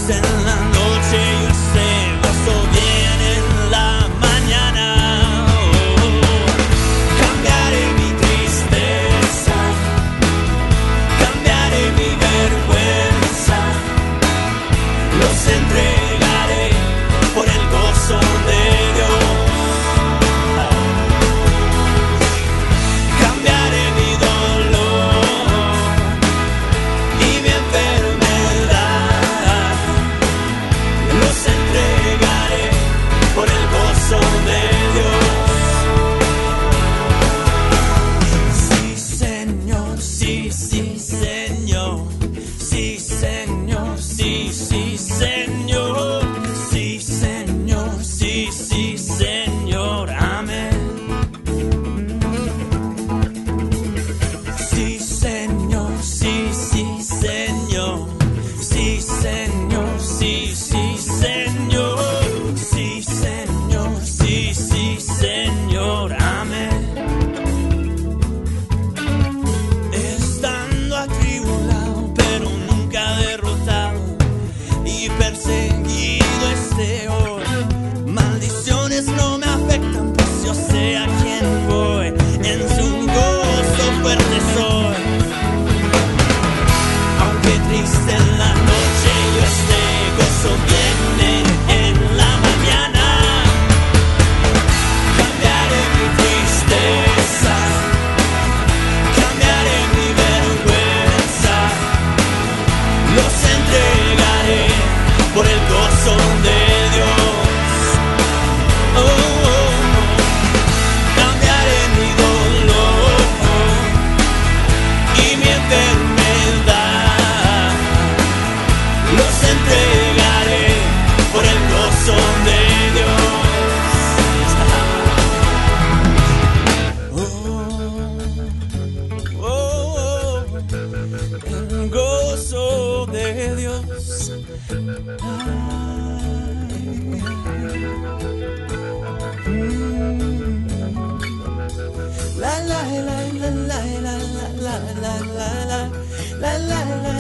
en la noche y ese gozo viene en la mañana. Cambiaré mi tristeza, cambiaré mi vergüenza, los entregaré por el gozo de Dios. Cambiaré mi dolor y mi enfermedad, los entregaré por el gozo de Dios. Sí, Señor, sí, sí, Señor, sí, Señor, sí, sí, Señor, sí, Señor, sí, sí, Señor, amén. Sí, Señor, sí, sí, Señor, sí, Señor, sí, sí, Señor, sí, Señor, sí, sí, Señor, amén. Estando atribulado, pero nunca derrotado y perseguido estoy hoy. Maldiciones no me afectan, pues yo sé a quién voy. En su gozo fuerte soy. Aunque triste en la noche, yo esté, gozo viene en la mañana. Cambiaré mi tristeza, cambiaré mi vergüenza, los entregaré por el gozo de Dios. Oh, oh, oh. Cambiaré mi dolor y mi enfermedad, los entregaré por el gozo de Dios. Oh, oh, oh, el gozo de Dios. La la la la la la la la la la la la la